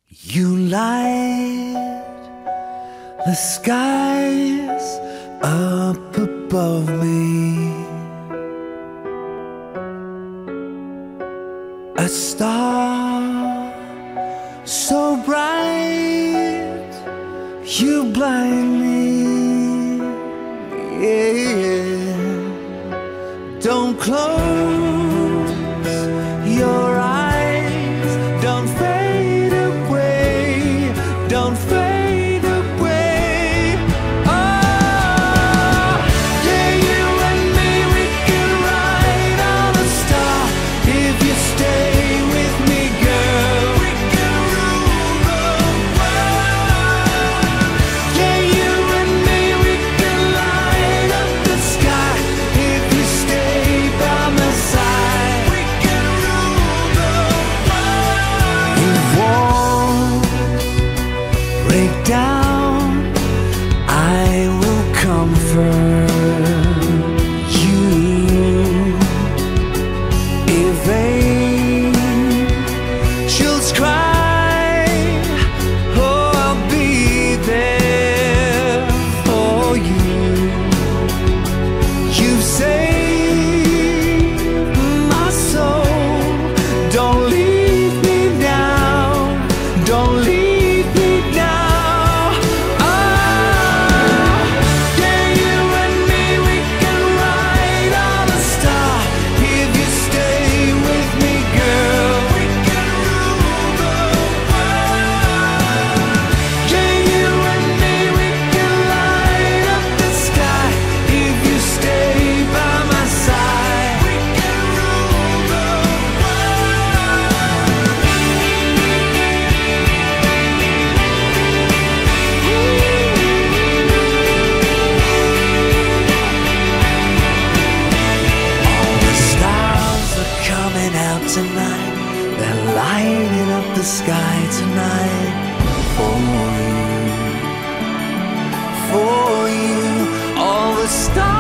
You light the skies up above me, a star so bright you blind me. Yeah. Don't close your eyes, don't fade away, don't fade away. Oh, yeah, you and me, we can ride on a star. If you stay with me, girl, we can rule the world. Yeah, you and me, we can light up the sky. If you stay by my side, we can rule the world. It won't break down, I will comfort you. If angels cry, oh, I'll be there for you. You've saved my soul, don't leave me now, don't leave me now. Oh, yeah, you and me, we can ride on a star. If you stay with me, girl, we can rule the world. Yeah, you and me, we can light up the sky. If you stay by my side, we can rule the All the stars are coming out tonight, they're lighting up the sky tonight for you, for you. All the stars